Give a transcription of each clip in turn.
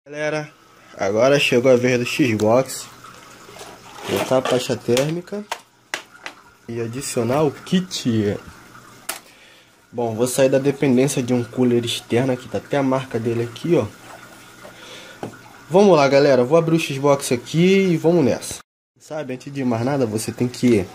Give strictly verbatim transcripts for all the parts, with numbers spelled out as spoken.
Galera, agora chegou a vez do Xbox. Botar a pasta térmica e adicionar o kit. Bom, vou sair da dependência de um cooler externo aqui, tá até a marca dele aqui, ó. Vamos lá, galera, vou abrir o Xbox aqui e vamos nessa. Sabe, antes de mais nada, você tem que,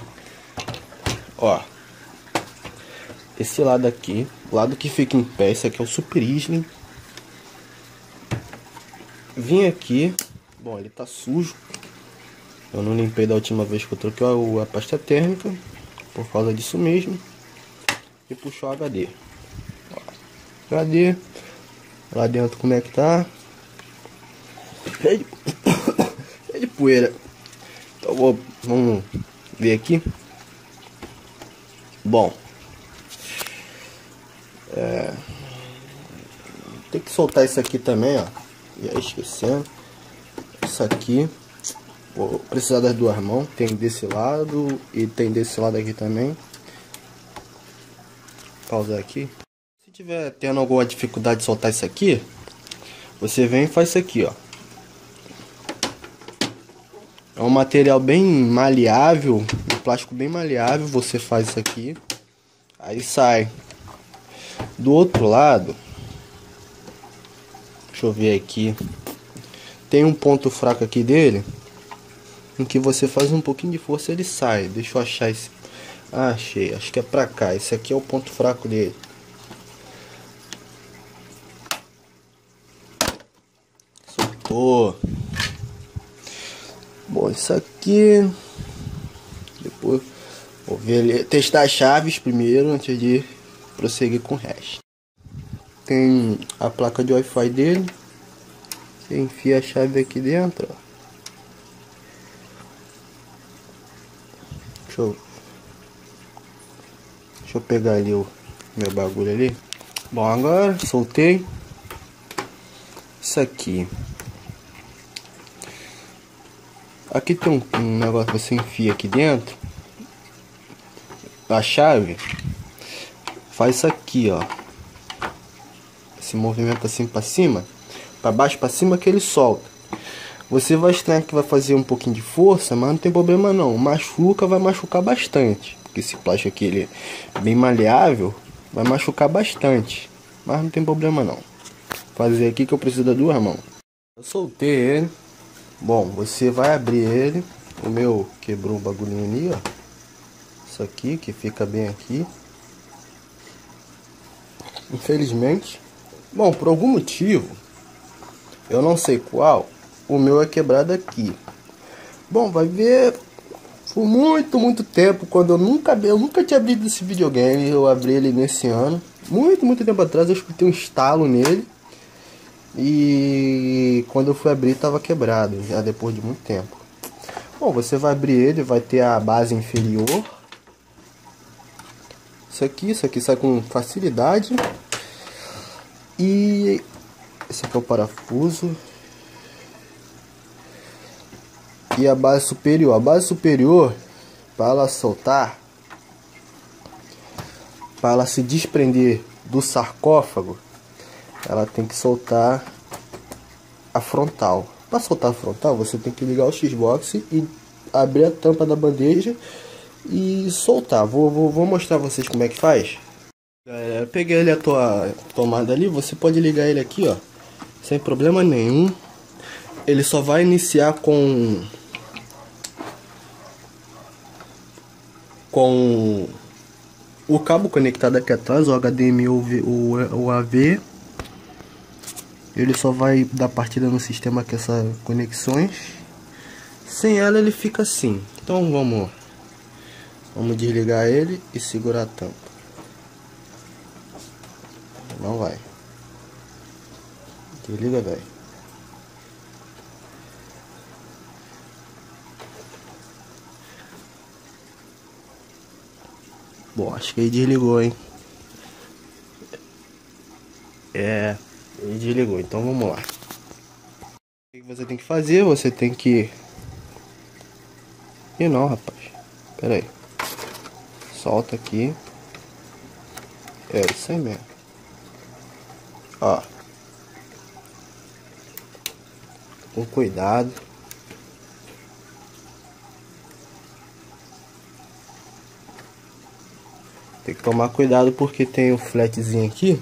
ó, esse lado aqui, o lado que fica em pé, esse aqui é o Super Slim. Vim aqui, bom, ele tá sujo. Eu não limpei da última vez que eu troquei a pasta térmica, por causa disso mesmo. E puxou o H D. Ó, H D. Lá dentro como é que tá? Cheio de, cheio de poeira. Então vou, vamos ver aqui. Bom. É, tem que soltar isso aqui também, ó. E aí esquecendo. Isso aqui. Vou precisar das duas mãos. Tem desse lado e tem desse lado aqui também. Pausar aqui. Se tiver tendo alguma dificuldade de soltar isso aqui, você vem e faz isso aqui, ó. É um material bem maleável, um plástico bem maleável. Você faz isso aqui, aí sai. Do outro lado, deixa eu ver aqui, tem um ponto fraco aqui dele, em que você faz um pouquinho de força, ele sai. Deixa eu achar esse. Ah, achei, acho que é pra cá. Esse aqui é o ponto fraco dele. Soltou. Bom, isso aqui, depois vou ver ele, testar as chaves primeiro antes de prosseguir com o resto. Tem a placa de Wi-Fi dele. Você enfia a chave aqui dentro, ó. Deixa eu, deixa eu pegar ali o meu bagulho ali. Bom, agora soltei. Isso aqui. Aqui tem um, um negócio que você enfia aqui dentro. A chave faz isso aqui, ó. Esse movimento assim pra cima, pra baixo, pra cima, que ele solta. Você vai estranhar que vai fazer um pouquinho de força, mas não tem problema não. Machuca, vai machucar bastante. Porque esse plástico aqui, ele é bem maleável, vai machucar bastante. Mas não tem problema não. Vou fazer aqui que eu preciso das duas mãos. Eu soltei ele. Bom, você vai abrir ele. O meu quebrou o bagulhinho ali, ó. Isso aqui, que fica bem aqui. Infelizmente. Bom, por algum motivo, eu não sei qual, o meu é quebrado aqui. Bom, vai ver, por muito, muito tempo, quando eu nunca, eu nunca tinha abrido esse videogame, eu abri ele nesse ano. Muito, muito tempo atrás eu escutei um estalo nele. E quando eu fui abrir estava quebrado, já depois de muito tempo. Bom, você vai abrir ele, vai ter a base inferior. Isso aqui, isso aqui sai com facilidade. E esse aqui é o parafuso. E a base superior. A base superior, para ela soltar, para ela se desprender do sarcófago, ela tem que soltar a frontal. Para soltar a frontal, você tem que ligar o Xbox e abrir a tampa da bandeja e soltar. Vou, vou, vou mostrar a vocês como é que faz. É, eu peguei ele a tua tomada ali, você pode ligar ele aqui, ó, sem problema nenhum. Ele só vai iniciar com com o cabo conectado aqui atrás, o H D M I ou o, o A V. Ele só vai dar partida no sistema com essas conexões. Sem ela ele fica assim. Então vamos vamos desligar ele e segurar a tampa. Não vai. Desliga, velho. Bom, acho que ele desligou, hein. É, ele desligou. Então vamos lá. O que você tem que fazer? Você tem que... Ih, não, rapaz. Pera aí. Solta aqui. É isso aí mesmo. Ó. com cuidado. Tem que tomar cuidado porque tem o fletzinho aqui.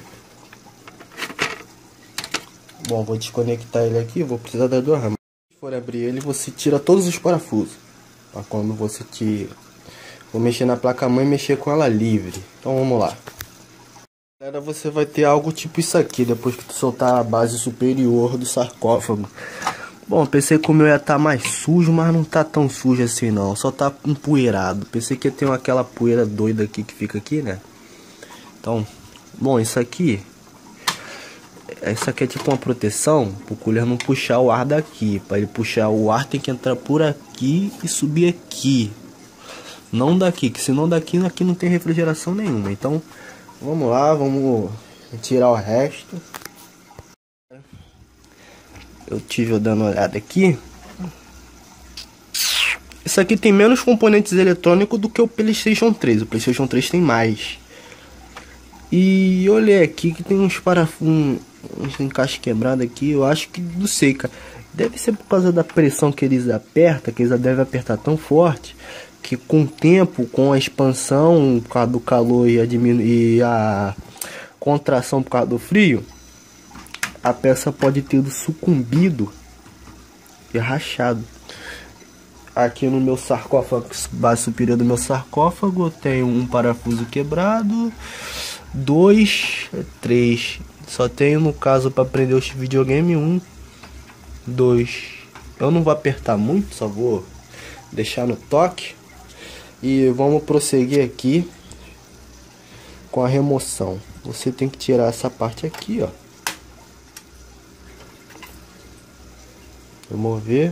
Bom, vou desconectar ele aqui, vou precisar da duas ramas. Se for abrir ele, você tira todos os parafusos. Pra quando você tira. Vou mexer na placa-mãe e mexer com ela livre. Então vamos lá. Galera, você vai ter algo tipo isso aqui, depois que tu soltar a base superior do sarcófago. Bom, pensei que o meu ia estar mais sujo, mas não tá tão sujo assim não. Só tá empoeirado. Pensei que ia ter aquela poeira doida aqui que fica aqui, né? Então, bom, isso aqui... Isso aqui é tipo uma proteção pro cooler não puxar o ar daqui. Para ele puxar o ar tem que entrar por aqui e subir aqui. Não daqui, que senão daqui aqui não tem refrigeração nenhuma. Então, vamos lá, vamos tirar o resto. Eu tive dando uma olhada aqui. Isso aqui tem menos componentes eletrônicos do que o PlayStation três. O PlayStation três tem mais. E eu olhei aqui que tem uns parafusos, uns encaixes quebrados aqui. Eu acho que, não sei, cara. Deve ser por causa da pressão que eles apertam, que eles devem apertar tão forte, que com o tempo, com a expansão por causa do calor e a, diminu e a contração por causa do frio, a peça pode ter sucumbido e rachado. Aqui no meu sarcófago, base superior do meu sarcófago, eu tenho um parafuso quebrado, dois, três. Só tenho no caso para prender os videogame um, dois. Eu não vou apertar muito, só vou deixar no toque. E vamos prosseguir aqui com a remoção. Você tem que tirar essa parte aqui, ó. Remover.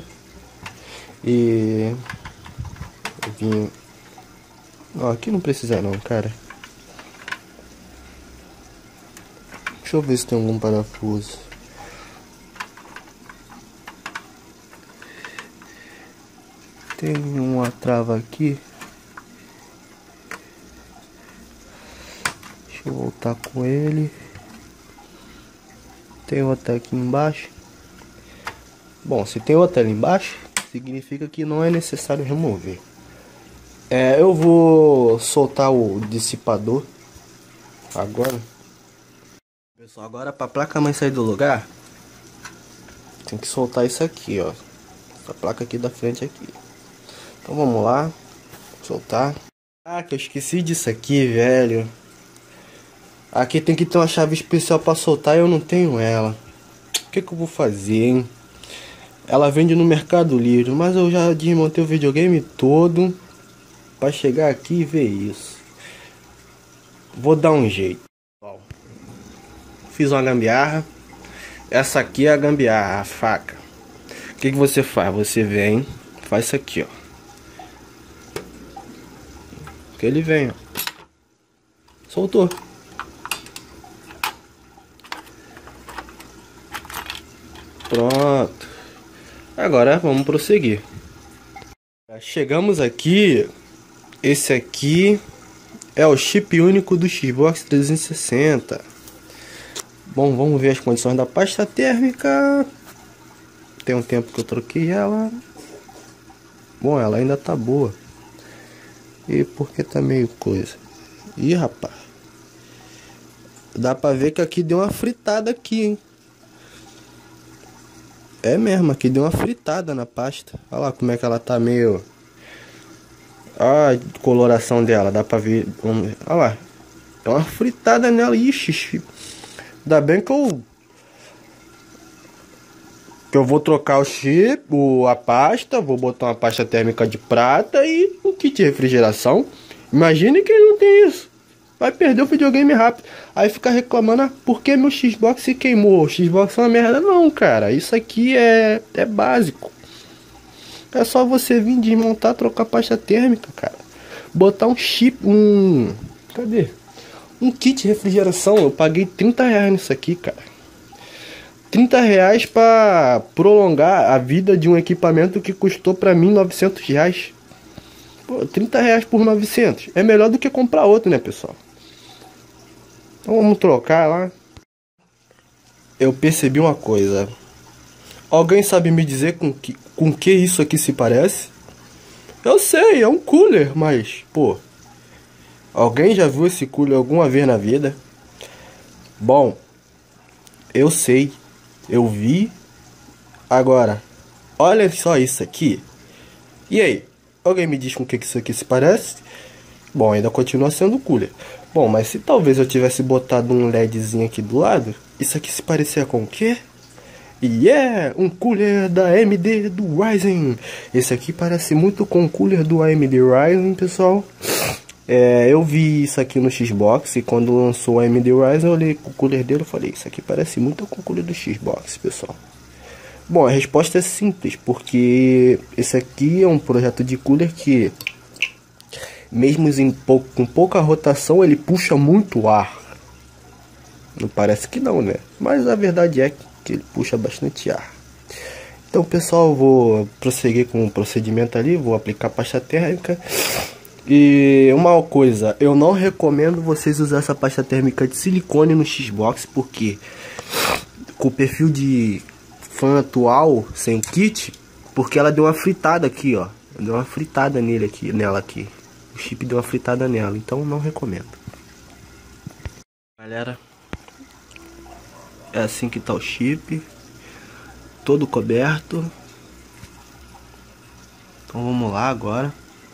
E vim. Ó, aqui não precisa não, cara. Deixa eu ver se tem algum parafuso. Tem uma trava aqui. Deixa eu voltar com ele. Tem outra aqui embaixo. Bom, se tem outra ali embaixo, significa que não é necessário remover. É, eu vou soltar o dissipador agora. Pessoal, agora para a placa-mãe sair do lugar, tem que soltar isso aqui, ó. Essa placa aqui da frente aqui. Então vamos lá, soltar. Ah, que eu esqueci disso aqui, velho. Aqui tem que ter uma chave especial para soltar e eu não tenho ela. O que que eu vou fazer, hein? Ela vende no Mercado Livre, mas eu já desmontei o videogame todo para chegar aqui e ver isso. Vou dar um jeito. Fiz uma gambiarra. Essa aqui é a gambiarra, a faca. O que que você faz? Você vem, faz isso aqui, ó. Que ele vem, ó. Soltou. Pronto. Agora vamos prosseguir. Chegamos aqui. Esse aqui é o chip único do Xbox trezentos e sessenta. Bom, vamos ver as condições da pasta térmica. Tem um tempo que eu troquei ela. Bom, ela ainda tá boa. E porque tá meio coisa. Ih, rapaz. Dá pra ver que aqui deu uma fritada aqui, hein? É mesmo, aqui deu uma fritada na pasta. Olha lá como é que ela tá meio... Olha a coloração dela, dá pra ver. Olha lá. É uma fritada nela. Ixi. Ainda bem que eu... Que eu vou trocar o chip, o, a pasta. Vou botar uma pasta térmica de prata e um kit de refrigeração. Imagine quem não tem isso. Vai perder o videogame rápido. Aí fica reclamando, ah, por que meu Xbox se queimou? O Xbox é uma merda. Não, cara. Isso aqui é, é básico. É só você vir desmontar, trocar pasta térmica, cara. Botar um chip, um... Cadê? Um kit de refrigeração. Eu paguei trinta reais nisso aqui, cara. trinta reais pra prolongar a vida de um equipamento que custou pra mim novecentos reais. Pô, trinta reais por novecentos. É melhor do que comprar outro, né, pessoal? Então vamos trocar lá. Eu percebi uma coisa. Alguém sabe me dizer com que, com que isso aqui se parece? Eu sei, é um cooler, mas, pô... Alguém já viu esse cooler alguma vez na vida? Bom, eu sei, eu vi. Agora, olha só isso aqui. E aí, alguém me diz com que isso aqui se parece? Bom, ainda continua sendo cooler. Bom, mas se talvez eu tivesse botado um LEDzinho aqui do lado, isso aqui se parecia com o quê? E é um cooler da A M D do Ryzen. Esse aqui parece muito com o cooler do A M D Ryzen, pessoal. É, eu vi isso aqui no Xbox e quando lançou o A M D Ryzen eu olhei o cooler dele e falei, isso aqui parece muito com o cooler do Xbox, pessoal. Bom, a resposta é simples, porque esse aqui é um projeto de cooler que, mesmo em pou, com pouca rotação, ele puxa muito ar. Não parece que não, né? Mas a verdade é que ele puxa bastante ar. Então, pessoal, eu vou prosseguir com o procedimento ali, vou aplicar pasta térmica. E uma coisa, eu não recomendo vocês usar essa pasta térmica de silicone no Xbox, porque com o perfil de fã atual, sem kit, porque ela deu uma fritada aqui, ó. Deu uma fritada nele aqui, nela aqui. O chip deu uma fritada nela, então não recomendo. Galera, é assim que tá o chip, todo coberto. Então vamos lá agora.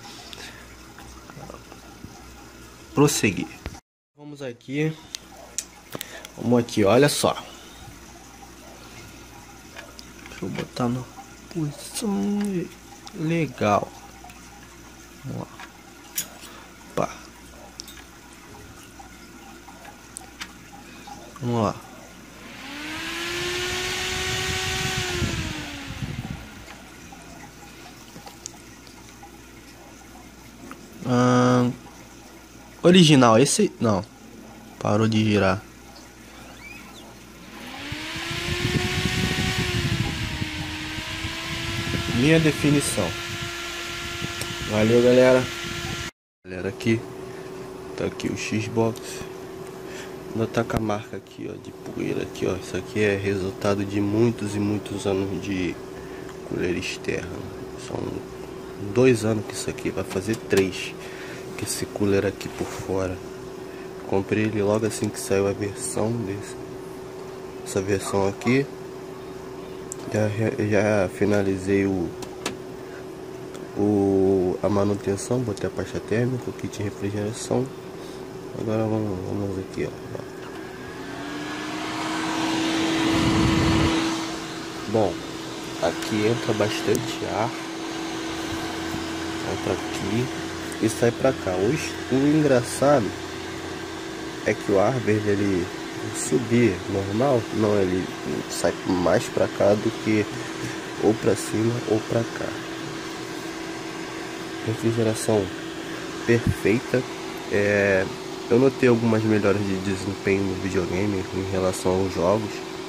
Prosseguir. Vamos aqui. Vamos aqui, olha só. Deixa eu botar na posição legal. Vamos lá. Pá. Vamos lá. Hum, original, esse não. Parou de girar. Minha definição. Valeu, galera. Galera, aqui tá aqui o Xbox. Ainda tá com a marca aqui, ó, de poeira aqui, ó. Isso aqui é resultado de muitos e muitos anos de cooler externo. São dois anos que isso aqui vai fazer três. Que esse cooler aqui por fora. Comprei ele logo assim que saiu a versão desse. Essa versão aqui. Já, já finalizei o, o a manutenção, botei a pasta térmica, o kit de refrigeração. Agora vamos, vamos aqui, ó. Bom, aqui entra bastante ar. Entra aqui e sai pra cá. O, o engraçado é que o ar, verde ele subir normal, não, ele sai mais pra cá do que ou pra cima ou pra cá. Refrigeração perfeita. É, eu notei algumas melhoras de desempenho no videogame em relação aos jogos.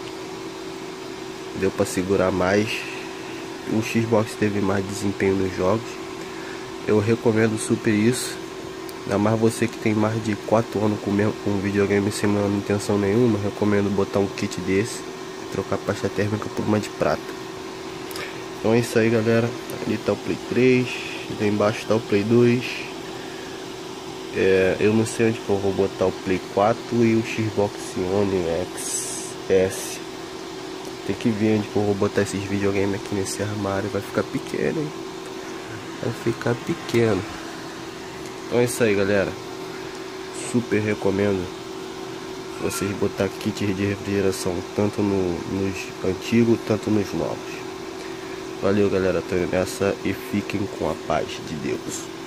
Deu pra segurar mais. O Xbox teve mais desempenho nos jogos. Eu recomendo super isso. Ainda mais você que tem mais de quatro anos com um videogame sem manutenção nenhuma, recomendo botar um kit desse, trocar a pasta térmica por uma de prata. Então é isso aí, galera. Ali tá o Play três, lá embaixo tá o Play dois. É, eu não sei onde que eu vou botar o Play quatro e o Xbox One X S. Tem que ver onde que eu vou botar esses videogames aqui nesse armário. Vai ficar pequeno, hein? Vai ficar pequeno. Então é isso aí, galera. Super recomendo vocês botar kits de refrigeração tanto no, nos antigos, tanto nos novos. Valeu, galera. Tô nessa e fiquem com a paz de Deus.